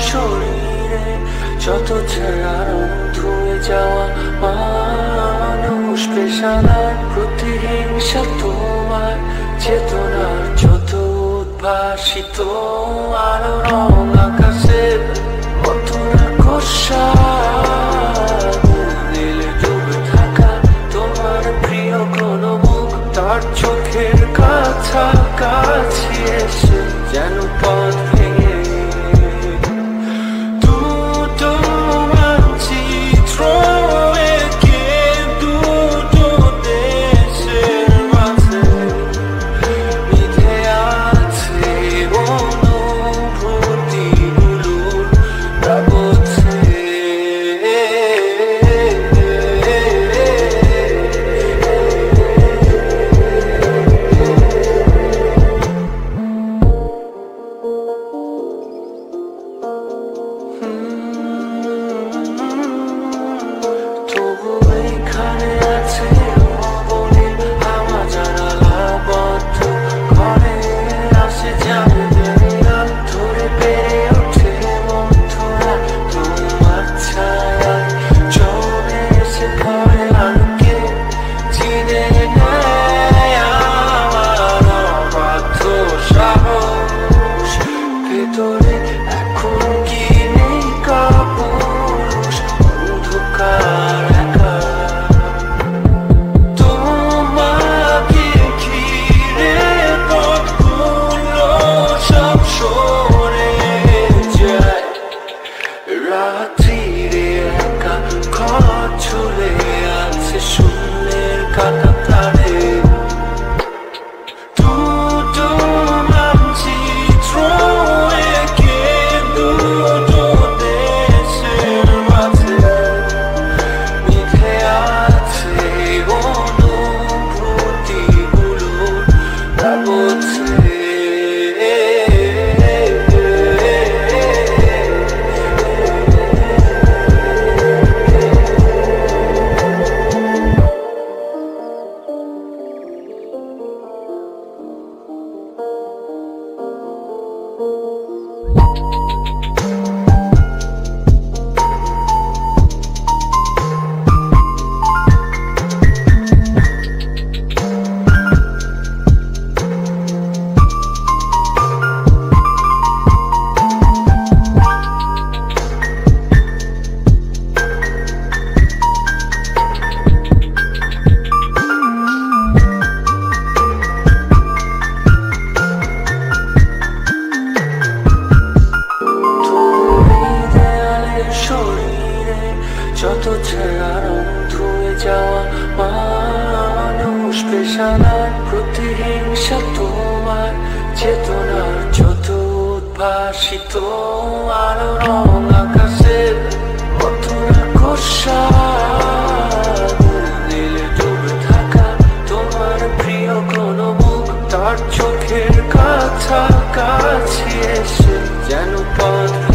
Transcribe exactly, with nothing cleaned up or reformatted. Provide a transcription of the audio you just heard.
শরীরে যত ছেঁড়া রং ধুয়ে যাওয়া মানুষ পেশাদার প্রতিহিংসা তোমার চেতনার যত উদ্ভাসিত আলো রং আকাশের মতো রাক্ষসা নীলে ডুবে থাকা তোমার প্রিয় কোনো মুখ তার চোখের কাছাকাছি এসে যেন পথ ভেঙে দুটো মানচিত্র এঁকে দুটো দেশের মাঝে মিথে আছে অনুভূতিগুলোর প্রাবধ্যে। রাত্রিরে একা ঘর ঝুলে আছে শূন্যের কাটা তারে দুটো মানচিত্র এঁকে দুটো দেশের মাঝে মিথে আছে অনুভূতিগুলোর প্রাবধ্যে। যত ছেঁড়া রং ধুয়ে যাওয়া মানুষ পেশাদার প্রতিহিংসা তোমার চেতনার যত উদ্ভাসিত আলো রং আকাশের মতো রাক্ষসা নীলে ডুবে থাকা তোমার প্রিয় কোনো মুখ তার চোখের কাছাকাছি এসে যেন পথ